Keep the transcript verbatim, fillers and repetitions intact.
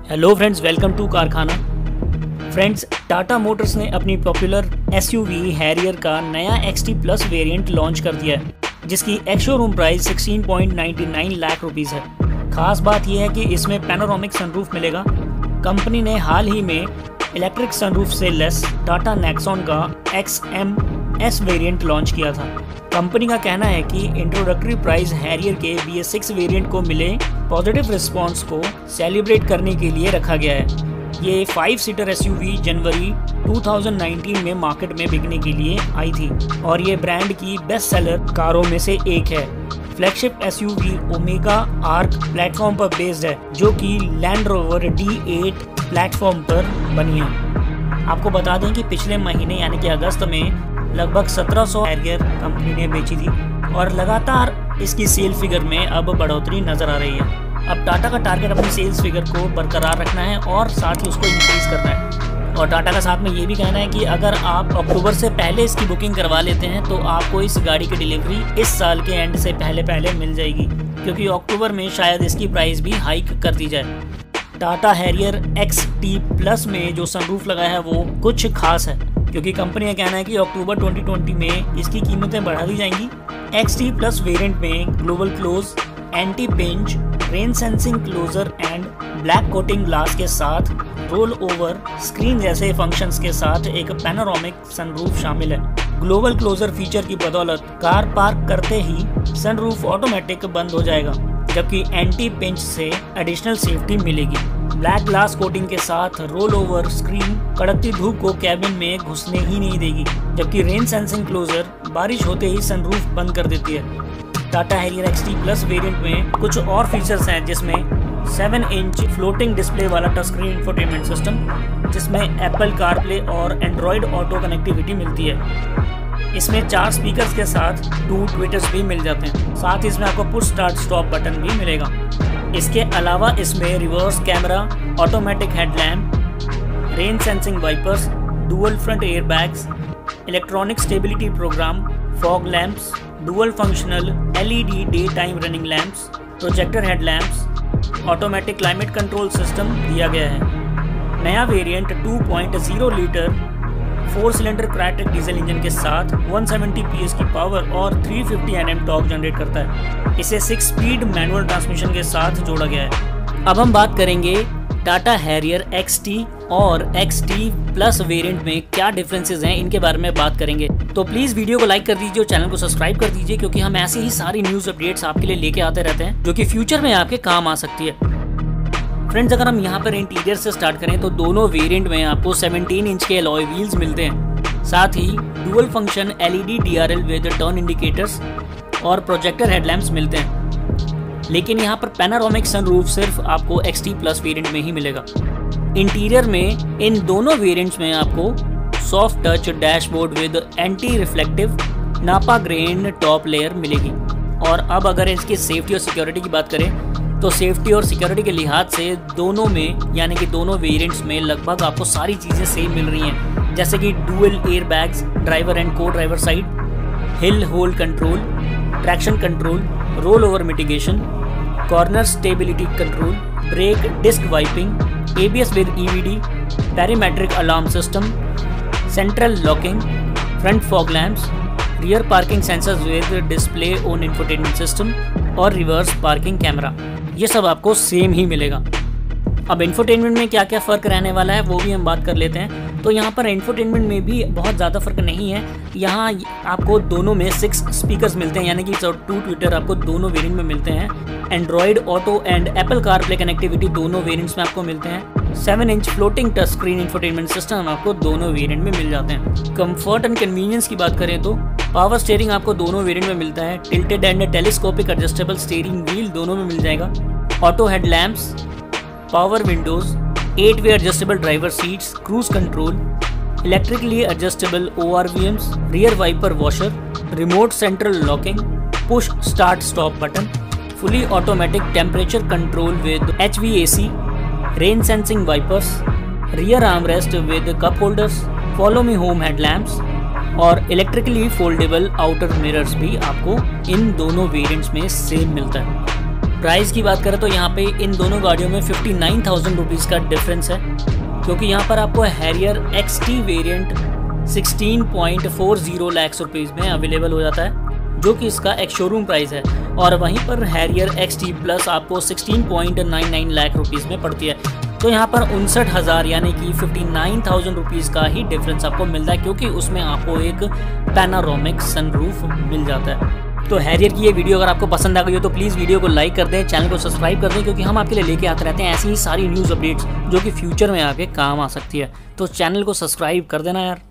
Hello friends, welcome to Karkhana. Friends, Tata Motors ने अपनी popular SUV Harrier का नया एक्सटी प्लस वेरिएंट लॉन्च कर दिया है, जिसकी एक्स शोरूम प्राइस सोलह point ninety nine lakh rupees है। खास बात यह है कि इसमें पैनोरामिक सनरूफ मिलेगा। कंपनी ने हाल ही में इलेक्ट्रिक सनरूफ से लेस टाटा नेक्सॉन का X M S variant launch किया था। कंपनी का कहना है कि इंट्रोडक्टरी प्राइस हैरियर के बी एस सिक्स वेरिएंट को मिले पॉजिटिव रिस्पांस को सेलिब्रेट करने के लिए रखा गया है। ये फाइव सीटर एसयूवी जनवरी दो हज़ार उन्नीस में मार्केट में बिकने के लिए आई थी और ये ब्रांड की बेस्ट सेलर कारों में से एक है। Flagship SUV Omega Arc platform पर बेस्ड है, जो कि Land Rover D eight platform पर बनी है। आपको बता दें कि पिछले महीने यानी कि अगस्त में लगभग सत्रह सौ हैरियर कंपनी ने बेची थी और लगातार इसकी सेल फिगर में अब बढ़ोतरी नजर आ रही है। अब टाटा का टारगेट अपनी सेल्स फिगर को बरकरार रखना है और साथ ही उसको इंक्रीज करना है। और टाटा का साथ में ये भी कहना है कि अगर आप अक्टूबर से पहले इसकी बुकिंग करवा लेते हैं तो आपको इस गाड़ी की डिलीवरी इस साल के एंड से पहले पहले मिल जाएगी, क्योंकि अक्टूबर में शायद इसकी प्राइस भी हाइक कर दी जाए। Tata Harrier X T plus में जो सनरूफ लगा है वो कुछ खास है, क्योंकि कंपनी का कहना है कि अक्टूबर दो हज़ार बीस में इसकी कीमतें बढ़ा दी जाएंगी। एक्स टी प्लस वेरिएंट में global close, anti pinch, rain sensing closure and black coating glass के साथ रोल ओवर स्क्रीन जैसे फंक्शंस के साथ एक पैनोरामिक सनरूफ शामिल है। ग्लोबल क्लोजर फीचर की बदौलत कार पार्क करते ही सनरूफ ऑटोमेटिक बंद हो जाएगा, जबकि एंटी पिंच से एडिशनल सेफ्टी मिलेगी। ब्लैक ग्लास कोटिंग के साथ रोल ओवर स्क्रीन कड़कती धूप को कैबिन में घुसने ही नहीं देगी, जबकि रेन सेंसिंग क्लोजर बारिश होते ही सनरूफ बंद कर देती है। Tata Harrier X T plus variant में कुछ और फीचर्स हैं, जिसमें सेवन इंच फ्लोटिंग डिस्प्ले वाला टच स्क्रीन इंफोटेनमेंट सिस्टम, जिसमें एप्पल कारप्ले और एंड्रॉयड ऑटो कनेक्टिविटी मिलती है। इसमें चार स्पीकर्स के साथ टू ट्विटर्स भी मिल जाते हैं। साथ ही इसमें आपको पुश स्टार्ट स्टॉप बटन भी मिलेगा। इसके अलावा इसमें reverse camera, automatic headlamp, rain sensing wipers, dual front airbags, electronic stability programme, fog lamps, dual functional LED day time running lamps, projector headlamps, automatic climate control system दिया गया है। नया variant two point zero litre four cylinder Kryotec diesel engine के साथ एक सौ सत्तर PS की पावर और तीन सौ पचास एनएम टॉर्क जनरेट करता है। इसे सिक्स स्पीड मैनुअल ट्रांसमिशन के साथ जोड़ा गया है। अब हम बात करेंगे टाटा हैरियर एक्स टी और एक्स टी प्लस वेरिएंट में क्या डिफरेंसेस हैं, इनके बारे में बात करेंगे। तो प्लीज वीडियो को लाइक कर दीजिए और चैनल को सब्सक्राइब कर दीजिए, क्योंकि हम ऐसे ही सारी न्यूज अपडेट्स आपके लिए लेके आते रहते हैं, जो कि फ्यूचर में आपके काम आ सकती है। फ्रेंड्स, अगर हम यहाँ पर इंटीरियर से स्टार्ट करें तो दोनों वेरिएंट में आपको सत्रह इंच के अलॉय व्हील्स मिलते हैं। साथ ही dual function LED DRL with turn indicators और प्रोजेक्टर हेडलैम्प्स मिलते हैं। लेकिन यहाँ पर पैनोरामिक सनरूफ सिर्फ आपको एक्स टी प्लस वेरिएंट में ही मिलेगा। इंटीरियर में इन दोनों वेरिएंट्स में आपको soft touch dashboard with anti reflective nappa grain top layer मिलेगी। और अब अगर इसकी सेफ्टी और सिक्योरिटी की बात करें तो सेफ्टी और सिक्योरिटी के लिहाज से दोनों में यानी कि दोनों वेरिएंट्स में लगभग आपको सारी चीज़ें सेम मिल रही हैं, जैसे कि dual airbags, driver and co driver side, hill hold control, traction control, roll over mitigation, corner stability control, brake disc wiping, ABS with EVD, parametric alarm system, central locking, front fog lamps, rear parking sensors with display on infotainment system और reverse parking camera. ये सब आपको same ही मिलेगा। अब infotainment में क्या क्या फ़र्क रहने वाला है वो भी हम बात कर लेते हैं। तो यहाँ पर इंफोटेनमेंट में भी बहुत ज़्यादा फ़र्क नहीं है। यहाँ आपको दोनों में सिक्स स्पीकर्स मिलते हैं, यानी कि टू ट्विटर आपको दोनों वेरिएंट में मिलते हैं। Android Auto and Apple CarPlay connectivity दोनों वेरिएंट्स में आपको मिलते हैं। Seven inch floating touch screen infotainment system आपको दोनों वेरिएंट में मिल जाते हैं। कंफर्ट एंड कन्वीनियंस की बात करें तो पावर स्टीयरिंग आपको दोनों वेरिएंट में मिलता है। Tilted and telescopic adjustable steering wheel दोनों में मिल जाएगा। Auto headlamps, power windows, eight way adjustable driver seats, cruise control, electrically adjustable ORVMs, rear wiper washer, remote central locking, push start stop button, fully automatic temperature control with HVAC, rain sensing wipers, rear armrest with cup holders, follow me home headlamps और electrically foldable outer mirrors भी आपको इन दोनों variants में same मिलता है। Price की बात करें तो यहाँ पे इन दोनों गाड़ियों में फिफ्टी नाइन थाउजेंड रुपीज़ का डिफरेंस है, क्योंकि यहाँ पर आपको Harrier X T variant sixteen point four zero lakh rupees में अवेलेबल हो जाता है, जो कि इसका एक शोरूम प्राइस है, और वहीं पर हैरियर एक्स टी प्लस आपको sixteen point nine nine lakh rupees में पड़ती है। तो यहाँ पर उनसठ हज़ार यानी कि फिफ्टी नाइन थाउजेंड रुपीज़ का ही डिफरेंस आपको मिलता है, क्योंकि उसमें आपको एक पैनारोमिक सनरूफ मिल जाता है। तो हैरियर की ये वीडियो अगर आपको पसंद आ गई हो तो प्लीज़ वीडियो को लाइक कर दें, चैनल को सब्सक्राइब कर दें, क्योंकि हम आपके लिए लेके आते रहते हैं ऐसी ही सारी न्यूज़ अपडेट्स जो कि फ्यूचर में आपके काम आ सकती है। तो चैनल को सब्सक्राइब कर देना यार।